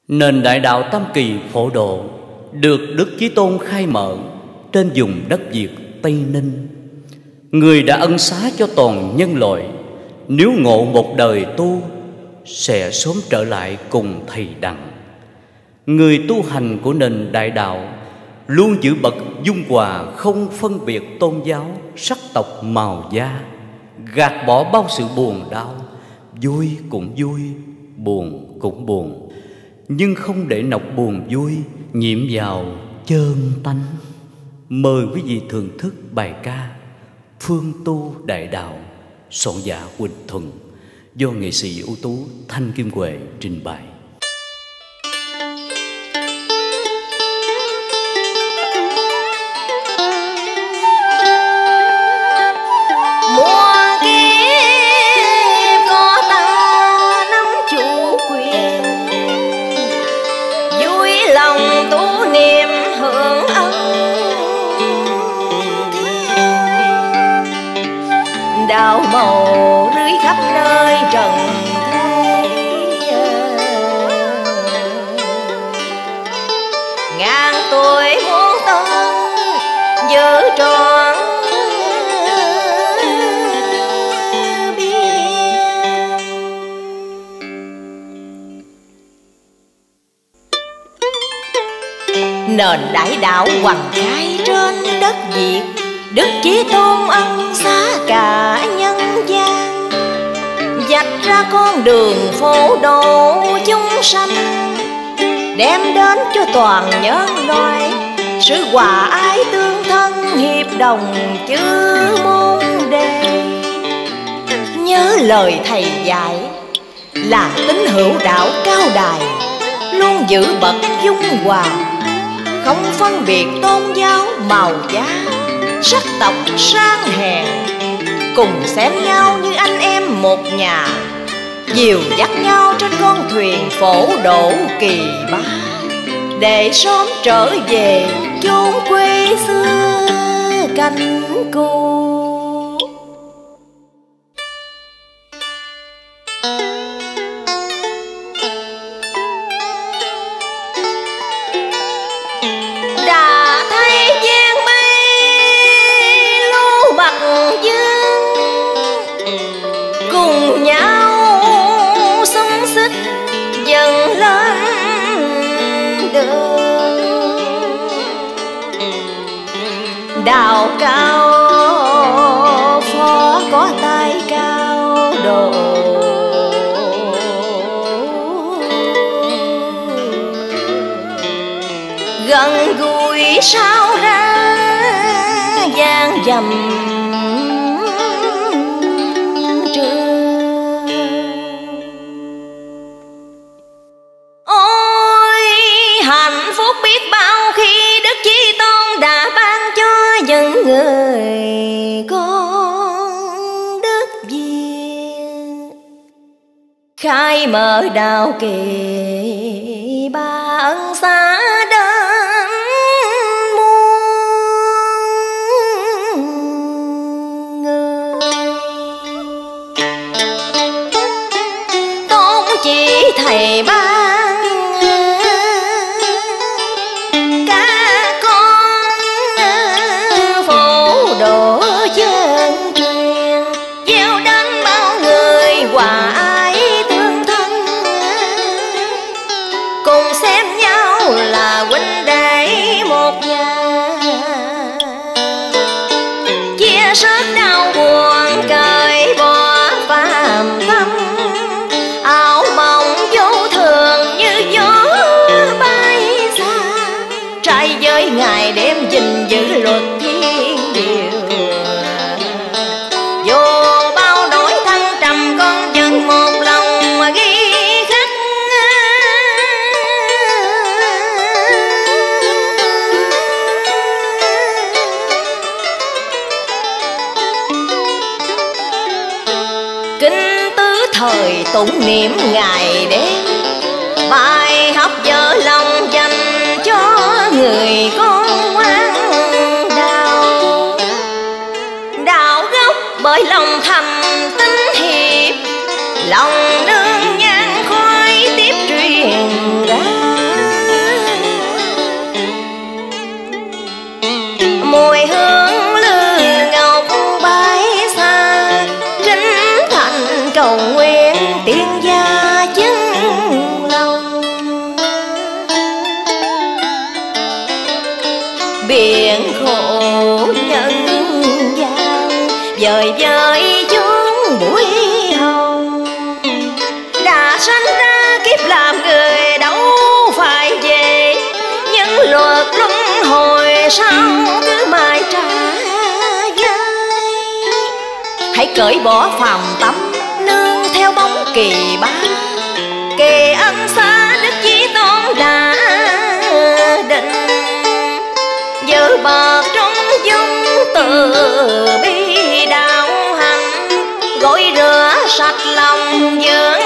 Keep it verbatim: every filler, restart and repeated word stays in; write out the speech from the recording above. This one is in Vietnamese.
Nền đại đạo Tam Kỳ Phổ Độ được Đức Chí Tôn khai mở trên vùng đất Việt Tây Ninh. Người đã ân xá cho toàn nhân loại, nếu ngộ một đời tu sẽ sớm trở lại cùng thầy Đặng. Người tu hành của nền đại đạo luôn giữ bậc dung hòa, không phân biệt tôn giáo, sắc tộc, màu da, gạt bỏ bao sự buồn đau. Vui cũng vui, buồn cũng buồn, nhưng không để nọc buồn vui nhiễm vào chân tánh. Mời quý vị thưởng thức bài ca Phương Tu Đại Đạo, soạn giả Quỳnh Thuần, do nghệ sĩ ưu tú Thanh Kim Huệ trình bày. Đạo màu rưới khắp nơi trần thế, ngàn tuổi muôn tân giữ trọn biên. Nền đại đạo hoằng khai trên đất Việt, Đức Chí Tôn ân xá cả nhân gian, vạch ra con đường phổ độ chúng sanh, đem đến cho toàn nhân loại sự hòa ái tương thân, hiệp đồng chư môn đề. Nhớ lời thầy dạy là tín hữu đạo cao đài, luôn giữ bậc dung hòa, không phân biệt tôn giáo, màu da, sắc tộc, sang hèn, cùng xem nhau như anh em một nhà, dìu dắt nhau trên con thuyền phổ độ kỳ ba, để sớm trở về chốn quê xưa canh cù. Cùng nhau xung xích dần lên đường đạo cao, phó có tay cao độ, gần gũi sao ra gian dầm. Người con đất Việt khai mở đạo kỳ ba, ân xá đến muôn người. Tôn chỉ thầy ba độ chân truyền, gieo đến bao người hòa ái tương thân, cùng xem nhau là huynh đệ một nhà, chia sớt đau buồn cởi bỏ phàm tâm, ảo mộng vô thường như gió bay xa, trai giới ngày đêm gìn giữ luật thiên điều. Vô bao nỗi thăng trầm con vẫn một lòng mà ghi khắc, kinh tứ thời tụng niệm ngày đêm, bài học vợ lòng dành cho người con ngoan đạo. Đạo gốc bởi lòng thành tín hiệp, lòng đương nhan khói tiếp truyền ra. sao cứ mãi trả vai. Hãy cởi bỏ phàm tâm nương theo bóng kỳ ba, kề ân xá Đức Chí Tôn đã định. Giữ bậc trong dung từ bi đạo hành, gội rửa sạch lòng dưỡng